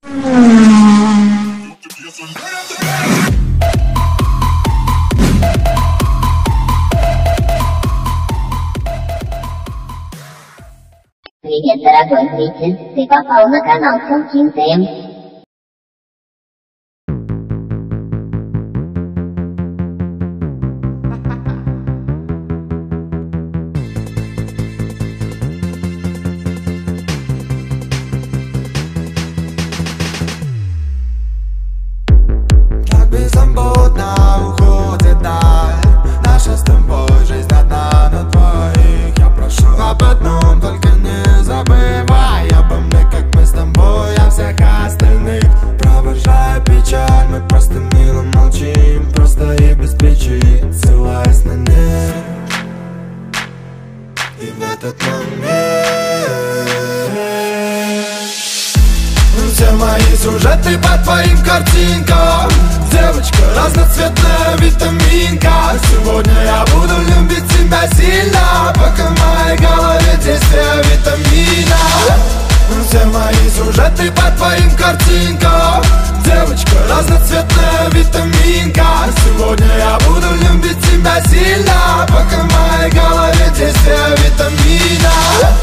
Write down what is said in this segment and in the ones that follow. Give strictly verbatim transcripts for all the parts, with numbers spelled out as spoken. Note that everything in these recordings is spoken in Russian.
Привет, дорогой зритель, ты попал на канал Функин Тайм. Все мои сюжеты по твоим картинкам. Девочка разноцветная витаминка. Сегодня я буду любить тебя сильно, пока в моей голове действие витамина. Все мои сюжеты по твоим картинкам. Девочка разноцветная витаминка. Сегодня я буду любить тебя сильно, пока в моей голове действие витамина.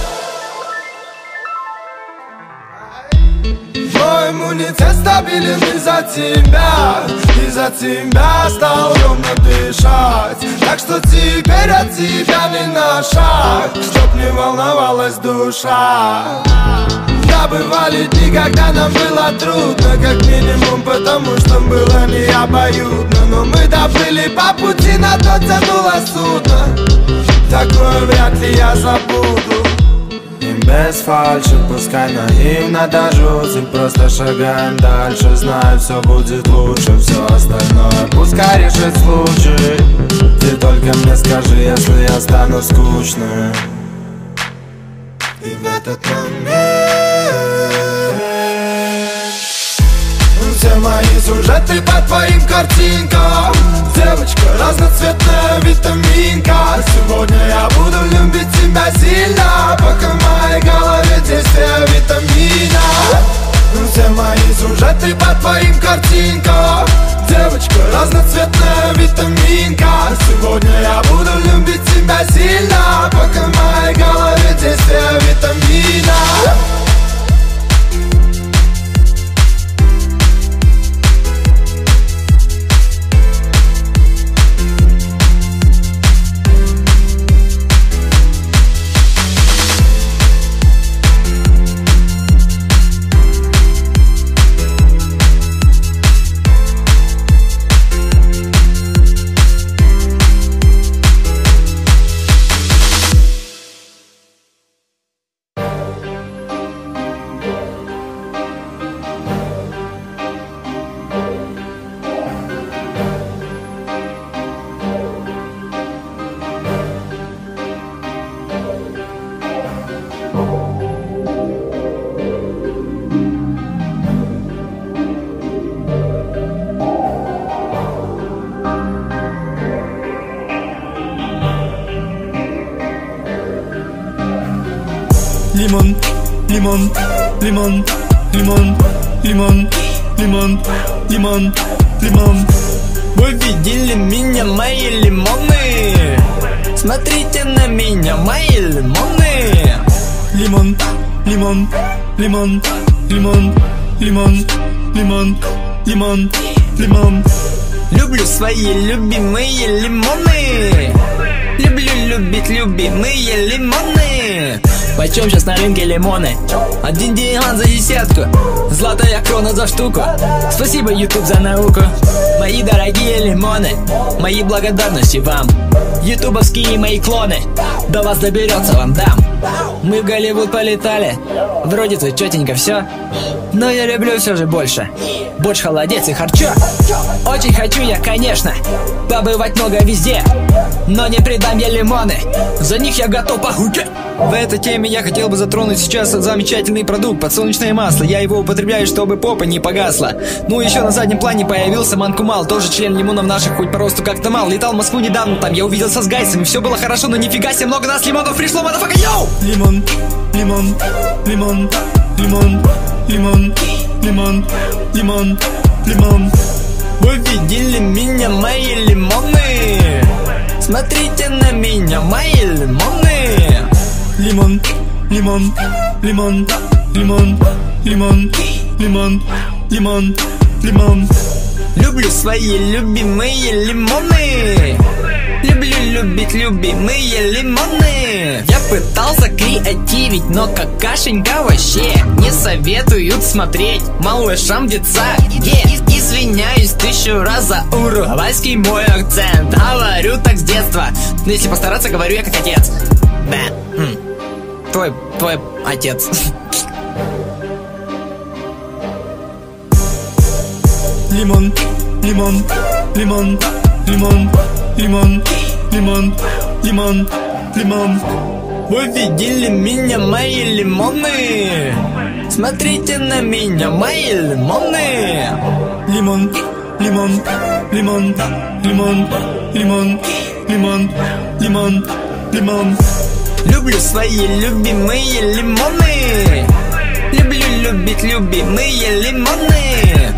Мой иммунитет стабилен из-за тебя. Из-за тебя стал ровно дышать. Так что теперь от тебя не на шаг, чтоб не волновалась душа. Да, бывали дни, когда нам было трудно, как минимум, потому что было не обоюдно. Но мы доплыли по пути, на то тянуло судно. Такое вряд ли я забуду. И без фальши, пускай наивно до жути, просто шагаем дальше, знаю, все будет лучше. Все остальное пускай решит случай. Ты только мне скажи, если я стану скучным. И в этот момент все мои сюжеты по твоим картинкам. Девочка разноцветная витаминка. Сегодня я буду любить тебя сильно, пока в моей голове действие витамина. Все мои сюжеты по твоим картинкам. Девочка разноцветная витаминка. Сегодня я буду любить тебя сильно, пока в моей голове действие витамина. Лимон, лимон, лимон, лимон, лимон, лимон, лимон, лимон. Вы видели меня, мои лимоны? Смотрите на меня, мои лимоны. Лимон, лимон, лимон, лимон, лимон, лимон, лимон, лимон. Люблю свои любимые лимоны. Люблю любить любимые лимоны. Почем сейчас на рынке лимоны? Один диамант за десятку, золотая крона за штуку. Спасибо, YouTube, за науку. Мои дорогие лимоны, мои благодарности вам. Ютубовские мои клоны, до вас доберется, вам дам. Мы в Голливуд полетали, вроде тут четенько все, но я люблю все же больше борщ, холодец и харчо. Очень хочу я, конечно, побывать много везде, но не предам я лимоны, за них я готов похудеть. В этой теме я хотел бы затронуть сейчас замечательный продукт — подсолнечное масло. Я его употребляю, чтобы попа не погасла. Ну, еще на заднем плане появился Манкумал, тоже член лимонов наших, хоть по росту как-то мал. Летал в Москву недавно, там я увиделся с гайсами. Все было хорошо, но нифига себе, много нас лимонов пришло, мадафака, йоу! Лимон, лимон, лимон, лимон, лимон, лимон, лимон, лимон. Вы видели меня, мои лимоны? Смотрите на меня, мои лимоны. Лимон, лимон, лимон, лимон, лимон, лимон, лимон, лимон. Люблю свои любимые лимоны. Люблю любить любимые лимоны. Я пытался креативить, но какашенька вообще не советуют смотреть малышам в детсаде. Извиняюсь тысячу раз за уральский мой акцент. Говорю так с детства, но если постараться, говорю я как отец. Да, хм. Твой, твой отец. Лимон, лимон, лимон, лимон, лимон, лимон, лимон, лимон. Вы видели меня, мои лимоны? Смотрите на меня, мои лимоны. Лимон, лимон, лимон, лимон, лимон, лимон, лимон, лимон. Люблю свои любимые лимоны. Люблю любить любимые лимоны.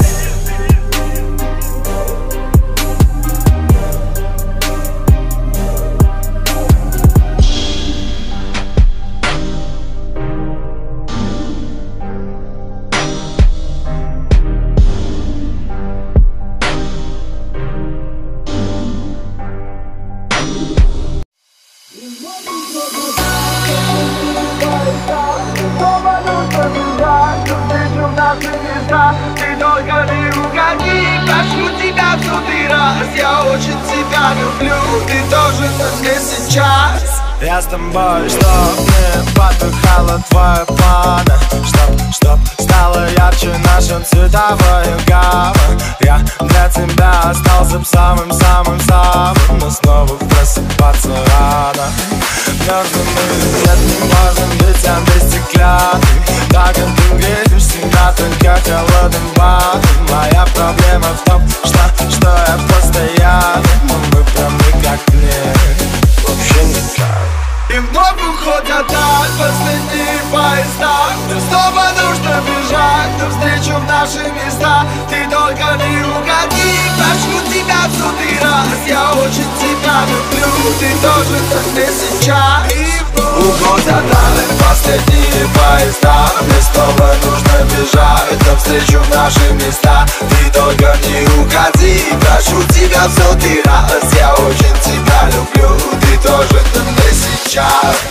Ты только не уходи, прошу тебя в сотый раз. Я очень тебя люблю, ты тоже мне сейчас. Я с тобой, чтоб не потухала твоя пламя, Чтоб, чтоб стала ярче наша цветовая гамма. Я для тебя остался самым-самым-самым, но снова просыпаться рано. Мёртвым мы нет, не можем быть антистеклянным. Так как ты греешь всегда только холодным ватом. Моя проблема в том, что, что я постоянно, но мы прямы как плен, вообще никак. И вновь уходят так последние поезда. Мне снова нужно бежать навстречу в наши места. Ты только не уходи, прошу тебя в сотый раз. Я очень тебя люблю, ты тоже мне сейчас. И вновь уходят так последние поезда. Мне снова нужно бежать навстречу в наши места. Ты только не уходи, прошу тебя в сотый раз. Я очень тебя люблю, ты тоже мне сейчас.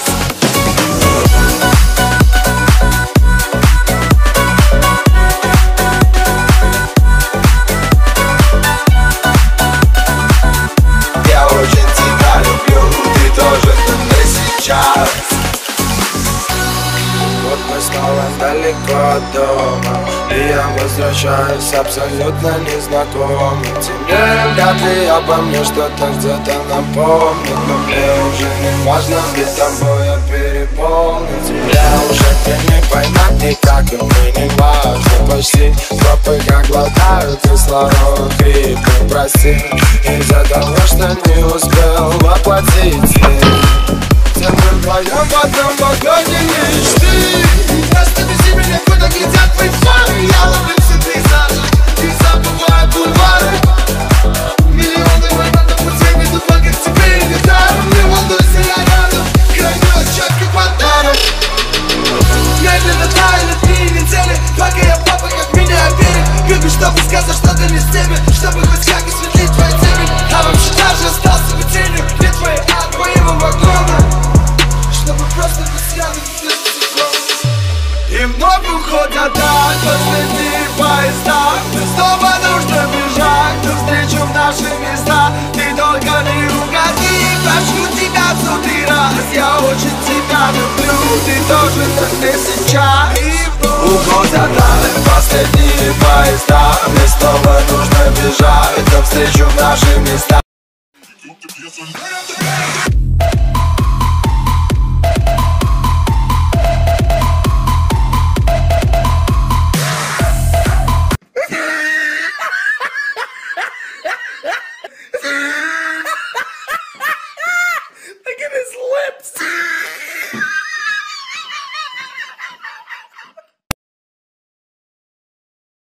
Я очень тебя люблю, ты тоже мне сейчас. Вот мы снова далеко от дома, и я возвращаюсь абсолютно незнакомым. Тебе вряд ли обо мне что-то где-то напомнит, но мне уже не важно, ведь тобой я переполнен. Тебя уже не поймать никак, и мне не важно. Почти стопы как глотают кислород, хриплый, прости из-за того, что не успел воплотить сны. Все мы вдвоем в одном вагоне мечты. Вместо вези меня, куда глядят твои фары. Я ловлю все пейзажи и забываю бульвары. Миллионы моментов путей ведут по как тебе и недаром. Не волнуйся, я рядом, крайне четко кварталом. Медленно тают три недели, пока я папа, как меня верит. Любишь, чтобы сказать что-то не с теми, чтобы хоть как осветлить твои темень. А вообще даже остался бы тенью, где твои от моего вагона, чтобы просто быть рядом без секунд. И вновь уходят так последние поезда. Мне снова нужно бежать навстречу в наши места. Ты только не уходи, прошу тебя в сотый раз. Я очень тебя люблю, ты тоже мне сейчас. И вновь уходят так последние поезда. Мне снова нужно бежать навстречу в наши места.